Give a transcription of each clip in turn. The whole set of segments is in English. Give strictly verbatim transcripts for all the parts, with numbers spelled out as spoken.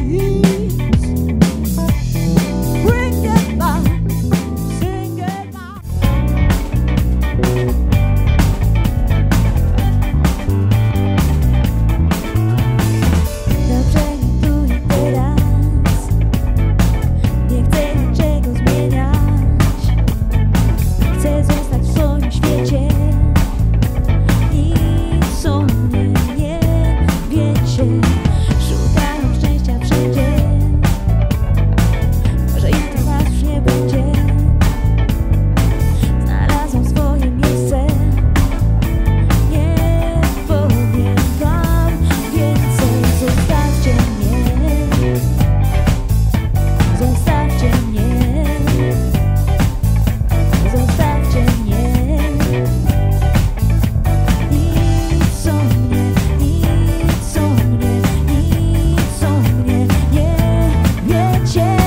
Bring it back, sing it now. Dobrze mi tu i teraz, nie chcę niczego zmieniać. Chcę zostać w swoim świecie i co mnie nie wiecie. Szukają szczęścia wszędzie, może ich to was już nie będzie. Znalazłam swoje miejsce, nie powiem wam więcej. Zostawcie mnie, zostawcie mnie, zostawcie mnie. Nic o mnie, nic o mnie, nic o mnie nie wiecie.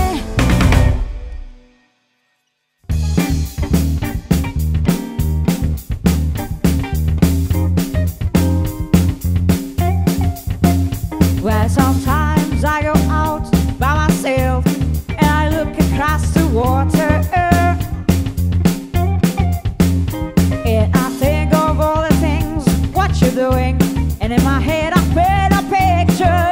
Well, sometimes I go out by myself and I look across the water, and I think of all the things what you're doing, and in my head I paint a picture.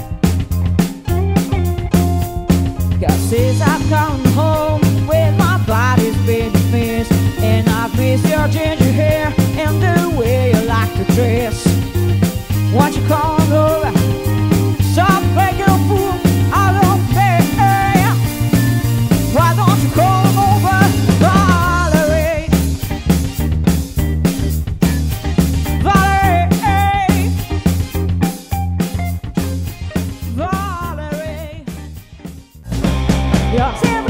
'Cause since I've come home with my body's been missed, and I've missed your ginger hair and the way you like to dress. Won't you come over? Stop making a fool out of me. Why don't you come over, Valerie? Valerie, Valerie. You're